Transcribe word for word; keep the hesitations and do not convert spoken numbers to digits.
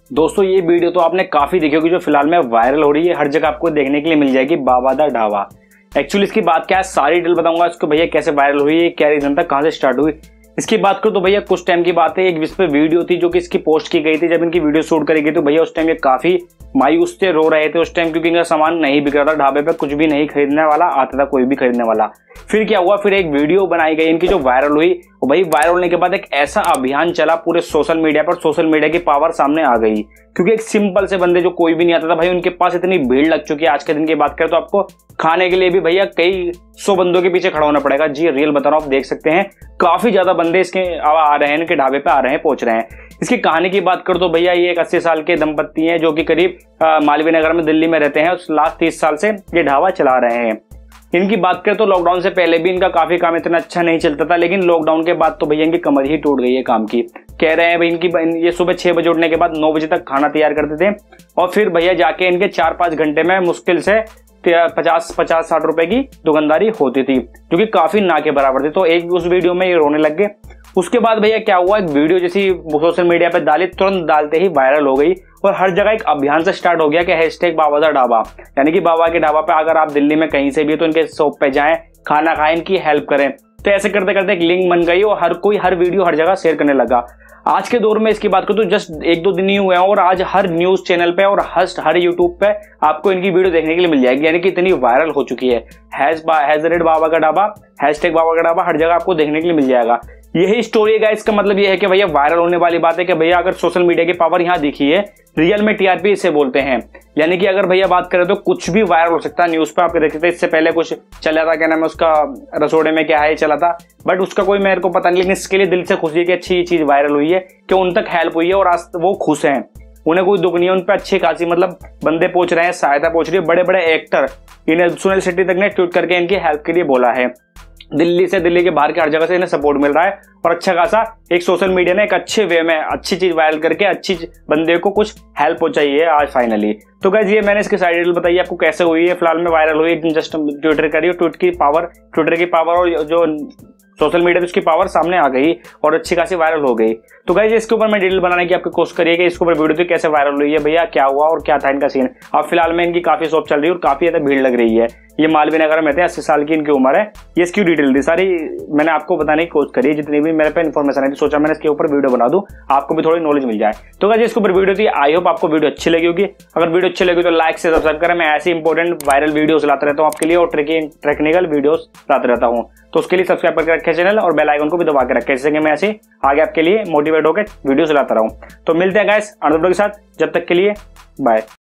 दोस्तों ये वीडियो तो आपने काफी देखी होगी, जो फिलहाल में वायरल हो रही है, हर जगह आपको देखने के लिए मिल जाएगी, बाबा दा ढाबा। एक्चुअली इसकी बात क्या है, सारी डिटेल बताऊंगा इसको भैया, कैसे वायरल हुई है, क्या रीजन था, कहां से स्टार्ट हुई। इसकी बात करूं तो भैया कुछ टाइम की बात है, एक इस पे वीडियो थी जो कि इसकी पोस्ट की गई थी। जब इनकी वीडियो शूट करी गई तो भैया उस टाइम ये काफी मायूस थे, रो रहे थे उस टाइम, क्योंकि इनका सामान नहीं बिक रहा था ढाबे पे, कुछ भी नहीं खरीदने वाला आता था, कोई भी खरीदने वाला। फिर क्या हुआ, फिर एक वीडियो बनाई गई इनकी जो वायरल हुई। भाई वायरल होने के बाद एक ऐसा अभियान चला पूरे सोशल मीडिया पर, सोशल मीडिया की पावर सामने आ गई, क्योंकि एक सिंपल से बंदे जो कोई भी नहीं आता था भाई, उनके पास इतनी भीड़ लग चुकी है। आज के दिन की बात करें तो आपको खाने के लिए भी भैया कई सौ बंदों के पीछे खड़ा होना पड़ेगा। जी रियल बता रहा हूं, आप देख सकते हैं काफी ज्यादा बंदे इसके आ रहे हैं, इनके ढाबे पे आ रहे हैं, पहुंच रहे हैं। इसकी कहानी की बात करूं तो भैया ये एक अस्सी साल के दंपत्ति हैं जो कि करीब मालवीय नगर में दिल्ली में रहते हैं, उस लास्ट तीस साल से ये ढाबा चला रहे हैं। इनकी बात करें तो लॉकडाउन से पहले भी इनका काफी काम इतना अच्छा नहीं चलता था, लेकिन लॉकडाउन के बाद तो भैया इनकी कमर ही टूट गई है काम की। कह रहे हैं भाई इनकी ये सुबह छह बजे उठने के बाद नौ बजे तक खाना तैयार करते थे, और फिर भैया जाके इनके चार पांच घंटे में मुश्किल से पचास पचास साठ रुपए की दुकानदारी होती थी, जो कि काफी ना के बराबर थी। तो एक उस वीडियो में ये रोने लग गए। उसके बाद भैया क्या हुआ, एक वीडियो जैसी सोशल मीडिया पे डाली, तुरंत डालते ही वायरल हो गई, और हर जगह एक अभियान से स्टार्ट हो गया कि हैशटैग बाबा दा ढाबा, यानी कि बाबा के ढाबा पे अगर आप दिल्ली में कहीं से भी तो इनके शॉप पे जाएं, खाना खाएं, इनकी हेल्प करें। तो ऐसे करते करते एक लिंक बन गई और हर कोई हर वीडियो हर जगह शेयर करने लगा। आज के दौर में इसकी बात करूं तो जस्ट एक दो दिन ही हुए हैं, और आज हर न्यूज चैनल पे और हर हर यूट्यूब पे आपको इनकी वीडियो देखने के लिए मिल जाएगी, यानी कि इतनी वायरल हो चुकी है। हैज हैज रेड बाबा का ढाबा, हैशटैग बाबा का ढाबा, हर जगह आपको देखने के लिए मिल जाएगा। यही स्टोरी है गाइस, इसका मतलब ये है कि भैया वायरल होने वाली बात है कि भैया अगर सोशल मीडिया की पावर यहाँ दिखी है, रियल में टीआरपी इसे बोलते हैं। यानी कि अगर भैया बात करें तो कुछ भी वायरल हो सकता है। न्यूज पे आपके देखते थे इससे पहले कुछ चला था, क्या नाम है उसका, रसोड़े में क्या है चला था, बट उसका कोई मेरे को पता नहीं, लेकिन इसके लिए दिल से खुशी है कि अच्छी चीज वायरल हुई है, कि उन तक हेल्प हुई है और आज वो खुश हैं, उन्हें कोई दुख नहीं है, उन पर अच्छी खासी मतलब बंदे पहुंच रहे हैं, सहायता पहुंच रही है। बड़े बड़े एक्टर, इन्हें सुनील शेट्टी तक ने ट्वीट करके इनकी हेल्प के लिए बोला है। दिल्ली से, दिल्ली के बाहर के हर जगह से इन्हें सपोर्ट मिल रहा है, और अच्छा खासा एक सोशल मीडिया ने एक अच्छे वे में अच्छी चीज वायरल करके अच्छी बंदे को कुछ हेल्प पहुंचाई है आज फाइनली। तो गाइस ये मैंने इसकी साइड डिटेल बताई आपको कैसे हुई है, फिलहाल में वायरल हुई है, जस्ट ट्विटर करी, ट्वीट की पावर, ट्विटर की पावर और जो सोशल मीडिया पे उसकी पावर सामने आ गई और अच्छी खासी वायरल हो गई। तो गाइस इसके ऊपर मैं डिटेल बनाने की आपकी कोशिश करिए कि इसके ऊपर वीडियो थी, कैसे वायरल हुई है भैया, क्या हुआ और क्या था इनका सीन। अब फिलहाल में इनकी काफी शॉप चल रही है और काफी ज्यादा भीड़ लग रही है। ये मालवीय नगर में रहते हैं, अस्सी साल की इनकी उम्र है। ये इसकी डिटेल थी सारी, मैंने आपको बताने की कोशिश करी, जितनी भी मेरे पे इन्फॉर्मेशन है, सोचा मैंने इसके ऊपर वीडियो बना दूं, आपको भी थोड़ी नॉलेज मिल जाए। तो गाइस इसके ऊपर वीडियो थी, आई होप आपको वीडियो अच्छी लगी होगी। अगर वीडियो अच्छी लगी तो लाइक से सब्सक्राइब करें, मैं ऐसी इंपॉर्टेंट वायरल वीडियोस लाता रहता हूं आपके लिए, और टेक्निकल वीडियोस लाता रहता हूं। तो उसके लिए सब्सक्राइब करके रखें चैनल, और बेल आइकन को भी दबा के रखें, जिससे कि मैं ऐसे आगे आपके लिए मोटिवेट होकर वीडियोस लाता रहूं। तो मिलते हैं गाइस अनदर वीडियो के साथ, जब तक के लिए बाय।